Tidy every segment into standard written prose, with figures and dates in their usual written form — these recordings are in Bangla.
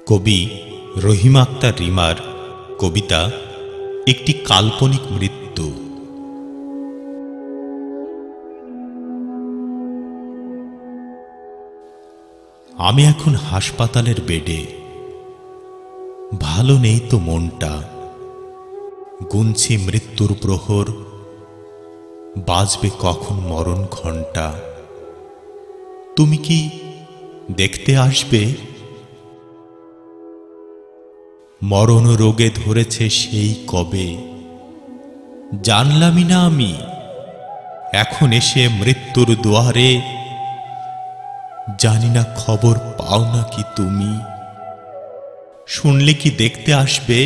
কবি রহিম আক্তার রিমার কবিতা একটি কাল্পনিক মৃত্যু। আমি এখন হাসপাতালের বেডে, ভালো নেই তো মনটা, গুনছি মৃত্যুর প্রহর, বাজবে কখন মরণ ঘণ্টা। তুমি কি দেখতে আসবে? মরণ রোগে ধরেছে সেই কবে, জানলামই না আমি। এখন এসে মৃত্যুর দুয়ারে, জানি না খবর পাও নাকি তুমি, শুনলে কি দেখতে আসবে?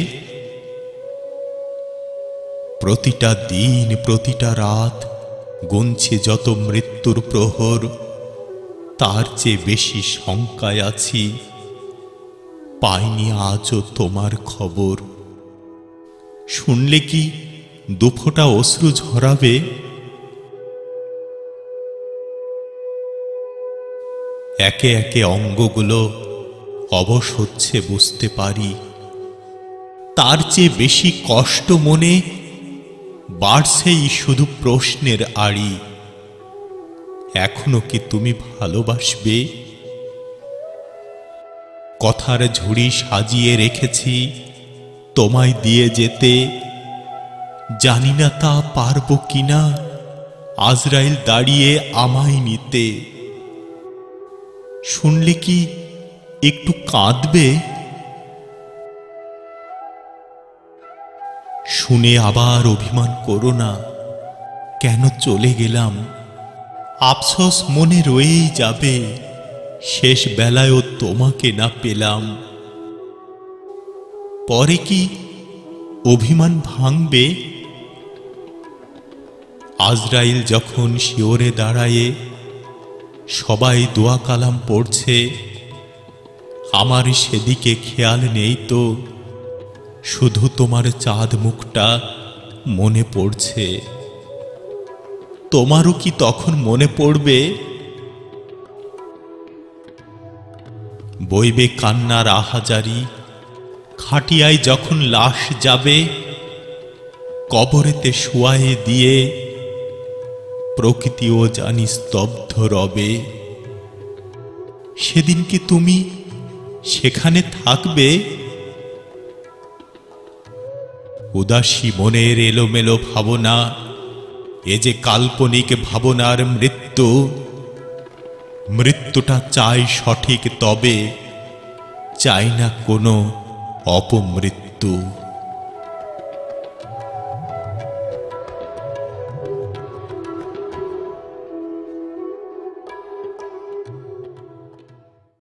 প্রতিটা দিন প্রতিটা রাত গুনছি যত মৃত্যুর প্রহর, তার চেয়ে বেশি শঙ্কায় আছি, পাইনি আজও তোমার খবর। শুনলে কি দুফোঁটা অশ্রু ঝরাবে? একে একে অঙ্গগুলো অবশ হচ্ছে বুঝতে পারি, তার চেয়ে বেশি কষ্ট মনে বাড়ছেই শুধু প্রশ্নের আড়ি। এখনো কি তুমি ভালোবাসবে? কথার ঝুড়ি সাজিয়ে রেখেছি তোমায় দিয়ে যেতে, জানি না তা পারবো কিনা আজরাইল দাঁড়িয়ে আমায় নিতে। শুনলে কি একটু কাঁদবে? শুনে আবার অভিমান করো না, কেন চলে গেলাম। আফসোস মনে রয়েই যাবে, শেষ বেলায়ও তোমাকে না পেলাম। পরে কি অভিমান ভাঙবে? আজরাইল যখন শিওরে দাঁড়ায়ে সবাই দোয়া কালাম পড়ছে, আমার সেদিকে খেয়াল নেই তো, শুধু তোমার চাঁদ মুখটা মনে পড়ছে। তোমারও কি তখন মনে পড়বে? বইবে কান্নার আহাজারি, খাটিয়ায় যখন লাশ যাবে, কবরেতে শুয়ায়ে দিয়ে প্রকৃতিও জানি স্তব্ধ রবে। সেদিন কি তুমি সেখানে থাকবে? উদাসী মনের এলোমেলো ভাবনা, এ যে কাল্পনিক ভাবনার মৃত্যু। মৃত্যুটা চাই সঠিক, তবে চাই না কোনো অপমৃত্যু।